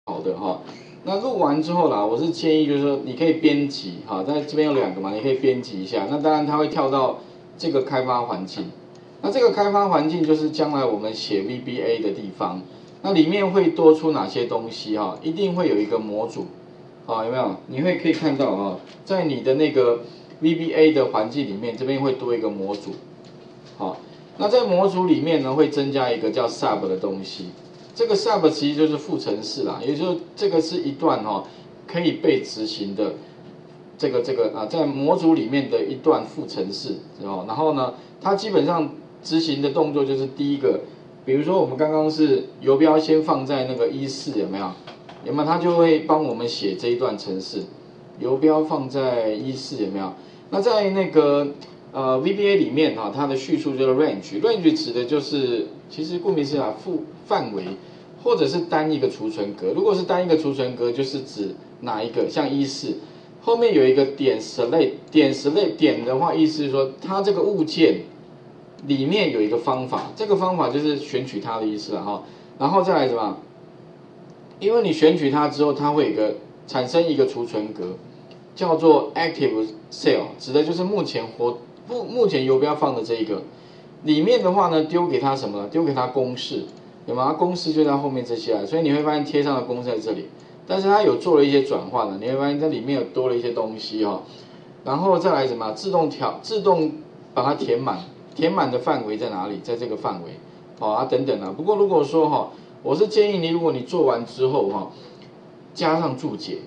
好的哈。那录完之后啦，我是建议就是说你可以编辑哈，在这边有2个嘛，你可以编辑一下。那当然它会跳到这个开发环境，那这个开发环境就是将来我们写 VBA 的地方。那里面会多出哪些东西哈？一定会有一个模组，好有没有？你可以看到啊，在你的那个 VBA 的环境里面，这边会多一个模组，好。那在模组里面呢，会增加一个叫 sub 的东西。这个 sub 其实就是副程式啦，也就是这个是一段可以被执行的这个在模组里面的一段副程式然后呢，它基本上执行的动作就是第一个，比如说我们刚刚是游标先放在那个14有没有？有没有？它就会帮我们写这一段程式，游标放在14有没有？那在那个VBA 里面它的叙述就是 range 指的就是其实顾名思义范围，或者是单一个储存格。如果是单一个储存格，就是指哪一个，像14后面有一个点 select 点的话，意思是说它这个物件里面有一个方法，这个方法就是选取它的意思了哈。然后再来什么？因为你选取它之后，它会产生一个储存格，叫做 active cell， 指的就是目前游标放的这一个。里面的话呢，丢给它什么？丢给它公式，有吗？公式就在后面这些啊，所以你会发现贴上的公式在这里，但是它有做了一些转换了，你会发现这里面有多了一些东西哈。然后再来什么？自动把它填满的范围在哪里？在这个范围，等等啊。不过如果说我是建议你，如果你做完之后加上注解，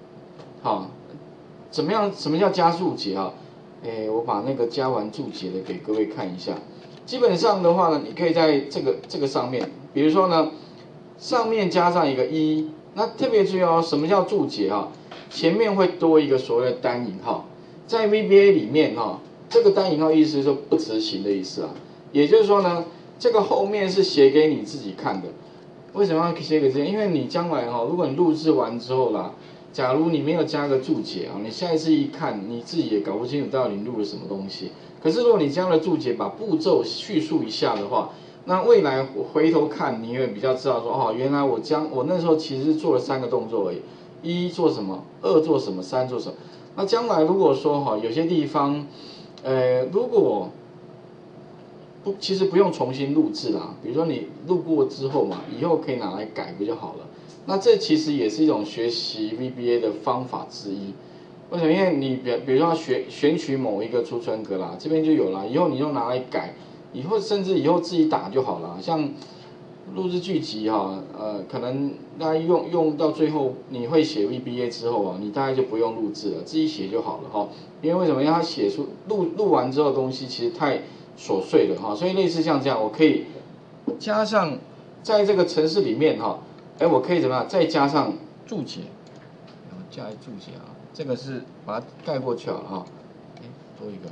怎么样？什么叫加注解啊？我把那个加完注解的给各位看一下。基本上的话呢，你可以在这个上面，比如说呢，上面加上一个1，那特别注意哦，什么叫注解啊？前面会多一个所谓的单引号，在 VBA 里面这个单引号意思是说不执行的意思啊。也就是说呢，这个后面是写给你自己看的。为什么要写给自己？因为你将来如果你录制完之后啦，假如你没有加个注解你下一次一看，你自己也搞不清楚到底你录了什么东西。可是如果你加了注解，把步骤叙述一下的话，那未来回头看，你会比较知道说原来我那时候其实是做了3个动作而已，1做什么，2做什么，3做什么。那将来如果说有些地方，如果其实不用重新录制啦，比如说你录过之后嘛，以后可以拿来改不就好了？那这其实也是一种学习 VBA 的方法之一。为什么？因为你比如说选取某一个储存格啦，这边就有啦，以后你就拿来改，甚至以后自己打就好了。像录制剧集可能大家用到最后，你会写 VBA 之后你大概就不用录制了，自己写就好了因为为什么？因为它写出录完之后的东西其实太琐碎了所以类似像这样，我可以加上在这个程式里面我可以怎么样？再加上注解，然后加注解这个是把它盖过去了多一个。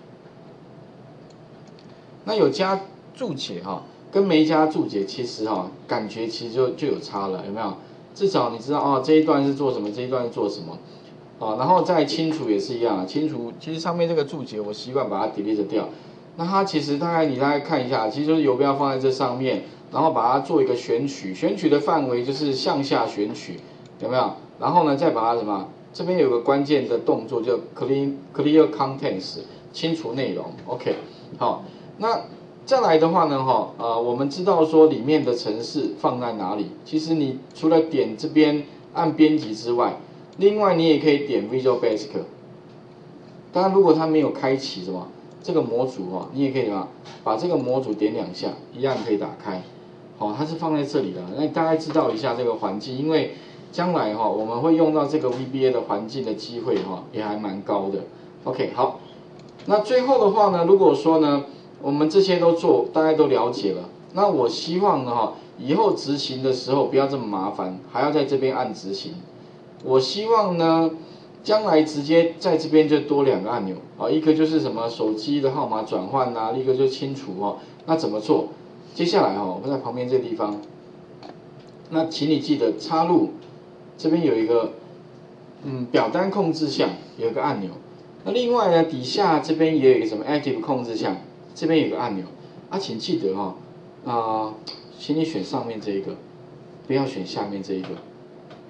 那有加注解跟没加注解，其实感觉其实就有差了，有没有？至少你知道这一段是做什么，这一段是做什么然后再清除也是一样，清除其实上面这个注解我习惯把它 delete 掉。那它其实你大概看一下，其实就是游标放在这上面，然后把它做一个选取，选取的范围就是向下选取，有没有？然后呢，再把它什么？这边有个关键的动作叫 clear contents， 清除内容。OK， 好，那再来的话呢，我们知道说里面的程式放在哪里。其实你除了点这边按编辑之外，另外你也可以点 Visual Basic。当然，如果它没有开启什么这个模组你也可以什么把这个模组点2下，一样可以打开。它是放在这里的，那你大概知道一下这个环境，因为将来我们会用到这个 VBA 的环境的机会也还蛮高的。OK， 好，那最后的话呢，如果说呢我们这些都做，大家都了解了，那我希望呢以后执行的时候不要这么麻烦，还要在这边按执行。我希望呢将来直接在这边就多2个按钮一个就是什么手机的号码转换一个就清除那怎么做？接下来我们在旁边这个地方，那请你记得插入这边有一个表单控制项有一个按钮，那另外呢底下这边也有一个什么 Active 控制项，这边有个按钮请记得请你选上面这一个，不要选下面这一个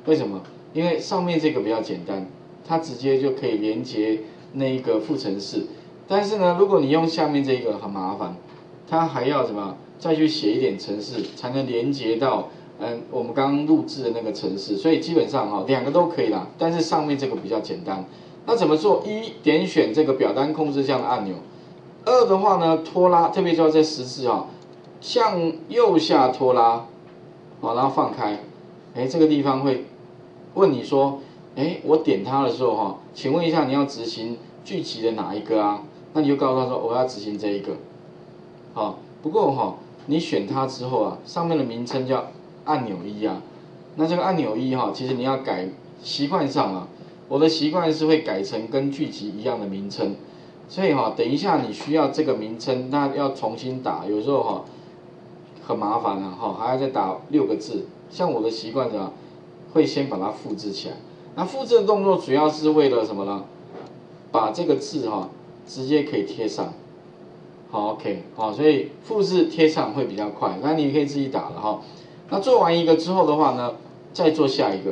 为什么？因为上面这个比较简单，它直接就可以连接那一个副程式。但是呢，如果你用下面这个很麻烦，它还要什么再去写一点程式，才能连接到我们刚刚录制的那个程式。所以基本上两个都可以啦，但是上面这个比较简单。那怎么做？一，点选这个表单控制项的按钮。二的话呢，拖拉，特别就要在十字向右下拖拉，然后放开。这个地方会问你说，我点它的时候请问一下你要执行巨集的哪一个啊？那你就告诉他说我要执行这一个。不过你选它之后上面的名称叫按钮1啊。那这个按钮1其实你要改，习惯上我的习惯是会改成跟剧集一样的名称。所以等一下你需要这个名称，那要重新打，有时候很麻烦还要再打6个字。像我的习惯会先把它复制起来。那复制的动作主要是为了什么呢？把这个字直接可以贴上。好 ，OK， 所以复制贴上会比较快。那你可以自己打了那做完一个之后的话呢，再做下一个。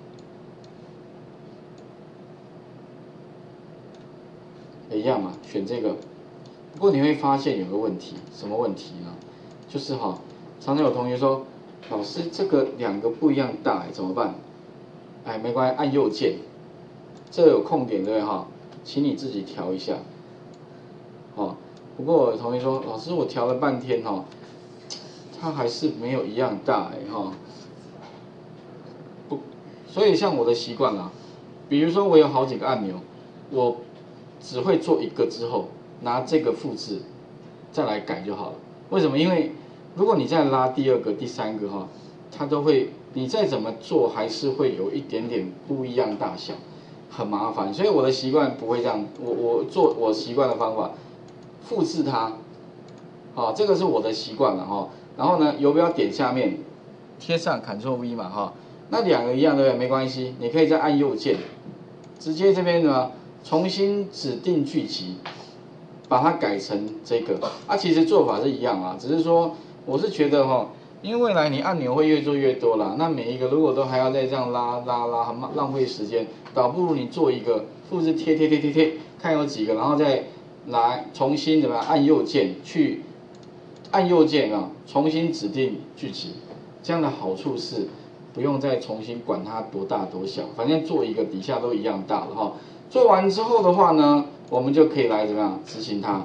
一样嘛，选这个。不过你会发现有个问题，什么问题呢？就是常常有同学说，老师这个2个不一样大，怎么办？没关系，按右键，这有空点对不对请你自己调一下。不过有同学说，老师我调了半天它还是没有一样大不，所以像我的习惯比如说我有好几个按钮，我只会做一个之后，拿这个复制，再来改就好了。为什么？因为如果你再拉第2个、第3个它都会，你再怎么做还是会有一点点不一样大小，很麻烦。所以我的习惯不会这样，我做我习惯的方法，复制它，这个是我的习惯了然后呢，游标点下面贴上 Ctrl+V 嘛那2个一样对不对？没关系，你可以再按右键，直接这边呢重新指定剧集，把它改成这个。其实做法是一样只是说我是觉得因为未来你按钮会越做越多啦，那每一个如果都还要再这样拉，很浪费时间，倒不如你做一个复制贴，看有几个，然后再来重新怎么样按右键去按右键重新指定剧集。这样的好处是不用再重新管它多大多小，反正做一个底下都一样大了做完之后的话呢，我们就可以来怎么样执行它。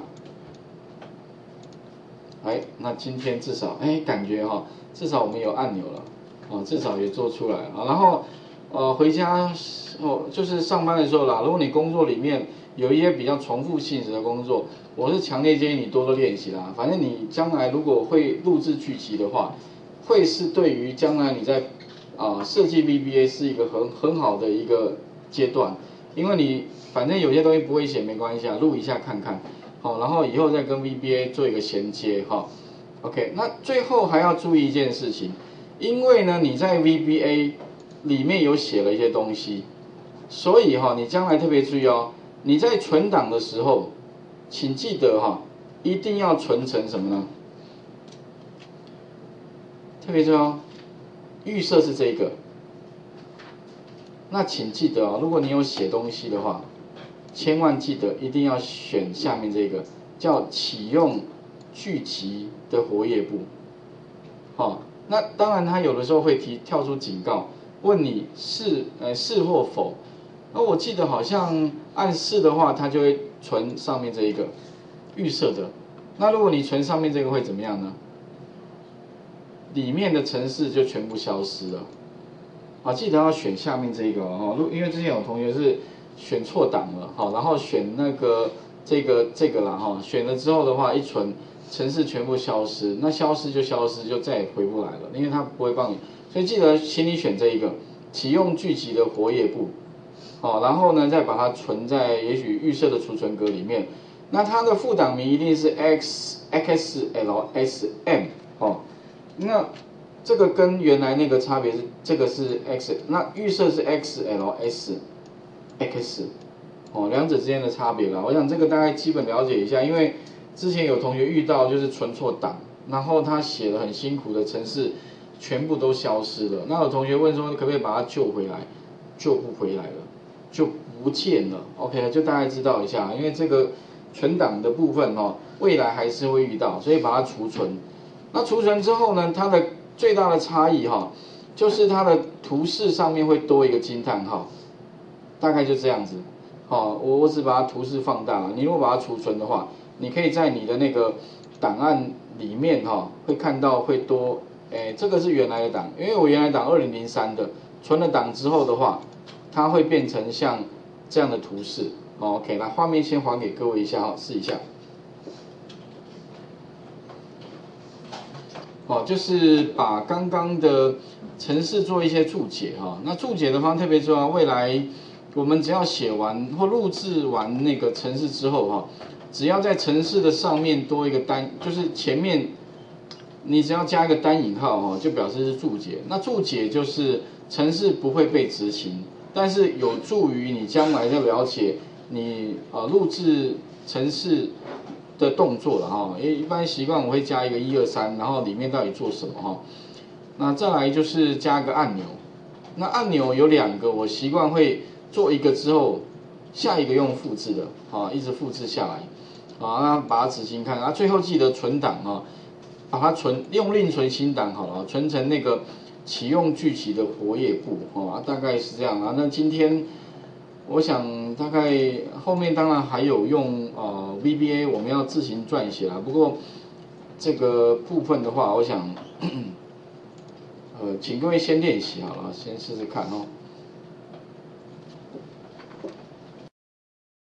那今天至少感觉至少我们有按钮了至少也做出来了然后回家就是上班的时候啦，如果你工作里面有一些比较重复性质的工作，我是强烈建议你多多练习啦。反正你将来如果会录制剧集的话，会是对于将来你在设计 VBA 是一个很好的一个阶段，因为你反正有些东西不会写没关系录一下看看。然后以后再跟 VBA 做一个衔接OK， 那最后还要注意一件事情，因为呢你在 VBA 里面有写了一些东西，所以你将来特别注意你在存档的时候，请记得一定要存成什么呢？特别注意预设是这个。那请记得如果你有写东西的话，千万记得一定要选下面这个叫启用剧集的活页簿。那当然它有的时候会跳出警告，问你是或否。那我记得好像按是的话，它就会存上面这一个预设的。那如果你存上面这个会怎么样呢？里面的程式就全部消失了。记得要选下面这个因为之前有同学是选错档了然后选那个这个啦选了之后的话一存程式全部消失，那消失就消失，就再也回不来了，因为它不会帮你。所以记得请你选这一个启用剧集的活页簿然后呢再把它存在也许预设的储存格里面。那它的副档名一定是 XLSM 那这个跟原来那个差别是，这个是 X， 那预设是 XLSX 两者之间的差别啦。我想这个大概基本了解一下，因为之前有同学遇到就是存错档，然后他写了很辛苦的程式， 全部都消失了。那有同学问说，可不可以把它救回来？救不回来了，就不见了。OK， 就大概知道一下，因为这个存档的部分未来还是会遇到，所以把它储存。那储存之后呢，它的最大的差异就是它的图示上面会多一个惊叹号，大概就这样子。我只把它图示放大了。你如果把它储存的话，你可以在你的那个档案里面会看到会多，这个是原来的档，因为我原来档2003的，存了档之后的话，它会变成像这样的图示。OK， 那画面先还给各位一下试一下。就是把刚刚的程式做一些注解那注解的方特别重要，未来我们只要写完或录制完那个程式之后只要在程式的上面多一个单，就是前面你只要加一个单引号就表示是注解。那注解就是程式不会被执行，但是有助于你将来的了解你录制程式的动作了因为一般习惯我会加一个1、2、3，然后里面到底做什么那再来就是加个按钮，那按钮有2个，我习惯会做一个之后，下一个用复制的一直复制下来那把它执行看最后记得存档把它用另存新档好了，存成那个启用巨集的活页簿大概是这样那今天我想大概后面当然还有用VBA 我们要自行撰写啦，不过这个部分的话，我想请各位先练习好了，先试试看